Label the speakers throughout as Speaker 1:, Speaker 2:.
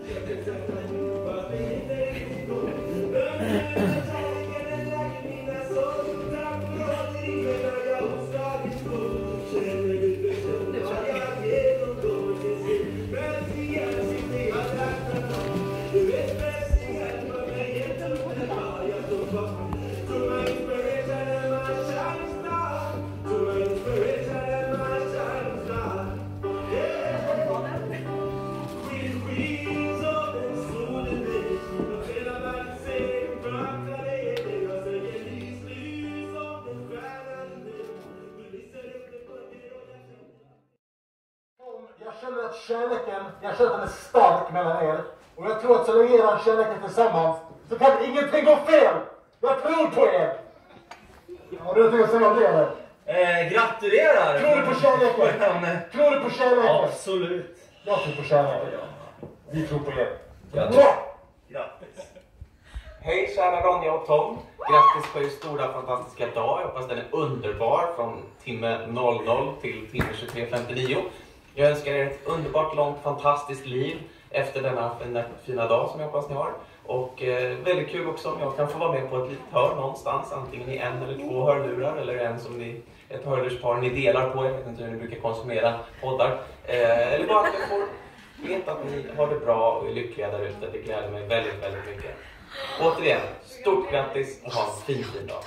Speaker 1: Jag känner att den är stark mellan er. Och jag tror att så länge er kärleken tillsammans så kan ingenting gå fel. Jag tror på er. Ja, det är det jag säger om det.
Speaker 2: Gratulerar!
Speaker 1: Tror du på kärleken? Tror du på kärleken?
Speaker 2: Absolut.
Speaker 1: Jag tror på kärleken. Vi tror på er.
Speaker 2: Grattis. Hej kära Ronja och Tom. Grattis på er stora fantastiska dag. Jag hoppas den är underbar från timme 00 till timme 23.59. Jag önskar er ett underbart, långt, fantastiskt liv efter denna fina dag som jag hoppas ni har. Och väldigt kul också om jag kan få vara med på ett litet hörn någonstans. Antingen i en eller två hörlurar eller ett hörlurspar ni delar på. Jag vet inte hur ni brukar konsumera poddar. Eller bara att jag får veta att ni har det bra och är lyckliga där ute. Det gläder mig väldigt, väldigt mycket. Återigen, stort grattis och ha en fin dag.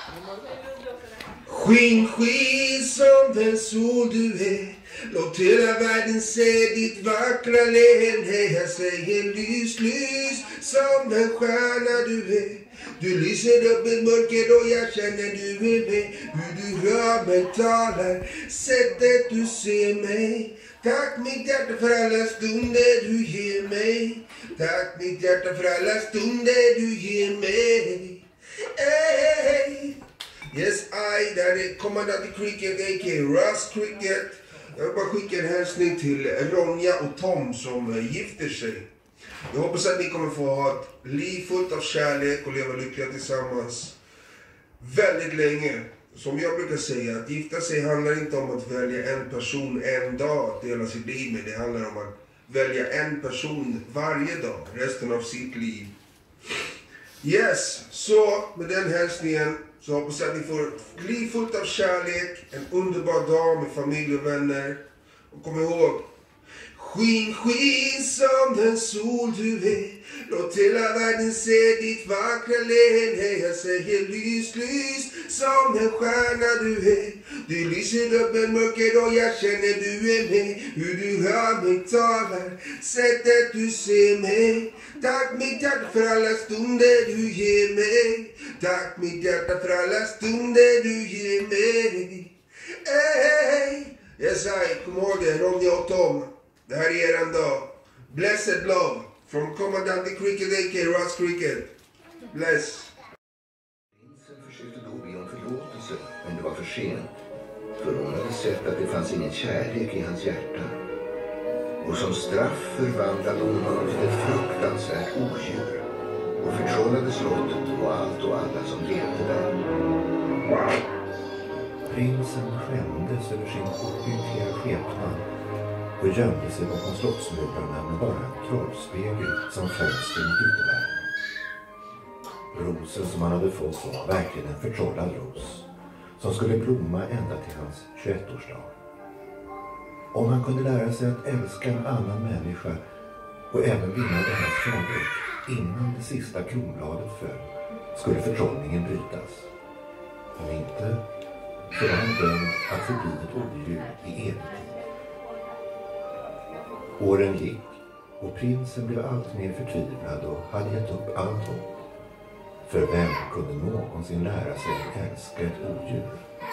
Speaker 3: Skin som den sol du är. Låt hela världen se ditt vackra leende. Jag säger lys som den stjärna du är. Du lyser upp i mörker och jag känner du är med. Hur du rör mig talar, sättet du ser mig. Tack mitt hjärta för alla stunder du ger mig. Tack mitt hjärta för alla stunder du ger mig. Hey. Yes, där är Commandant Cricket, a.k.a. Russ Cricket. Jag vill bara skicka en hälsning till Ronja och Tom som gifter sig. Jag hoppas att ni kommer få ha ett liv fullt av kärlek och leva lyckliga tillsammans väldigt länge. Som jag brukar säga, att gifta sig handlar inte om att välja en person en dag att dela sitt liv med. Det handlar om att välja en person varje dag, resten av sitt liv. Yes, så med den hälsningen så hoppas jag att ni får ett liv fullt av kärlek, en underbar dag med familj och vänner. Och kom ihåg, skin som den sol du är. Låt hela världen se ditt vackra leende. Jag säger lys som den stjärna du är. Du lyser upp en mörker och jag känner du är med. Hur du hör mig talar, sättet du ser mig. Tack mitt hjärta för alla stunder du ger mig. Tack mitt hjärta för alla stunder du ger mig. Hey. Yes, kom ihåg det, Ronja och Tom. Det här är er dag. Blessed love from Commandant Cricket, a.k.a. Russ Cricket. Bless.
Speaker 4: Prinsen försökte då be om förlåtelse, men det var för sent. För hon hade sett att det fanns ingen kärlek i hans hjärta. Och som straff förvandlade hon honom till ett fruktansvärt odjur. Och förtrollade slottet och allt och alla som levde där. Prinsen skämdes över sin ohyggliga skepnad och gömde sig bakom slottsmurarna med bara en trollspegel som fönster mot utevärlden. Rosen som han hade fått var verkligen en förtrollad ros som skulle blomma ända till hans 21-årsdag. Om han kunde lära sig att älska en annan människa och även vinna dennas kärlek innan det sista kronbladet föll skulle förtrollningen brytas. Om inte så var han dömd att förbli ett odjur i evig tid. Åren gick och prinsen blev allt mer förtvivlad och hade gett upp allt hopp. För vem kunde någonsin lära sig att älska ett odjur?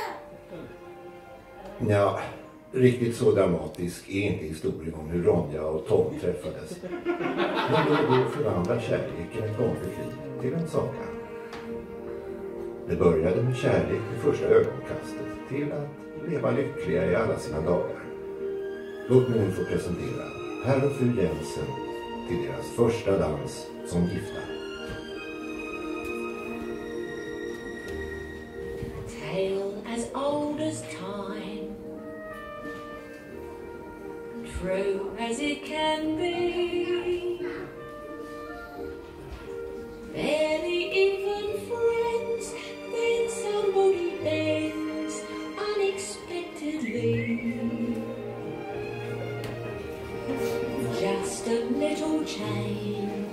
Speaker 4: Ja, riktigt så dramatisk är inte historien om hur Ronja och Tom träffades. Men då förvandlar kärleken ett vanligt liv till en saga. Det började med kärlek vid första ögonkastet till att leva lyckliga i alla sina dagar. Låt mig nu få presentera herr och fru Jensen till deras första dans som gifta.
Speaker 5: Tale as old as time, true as it can be. just a little change.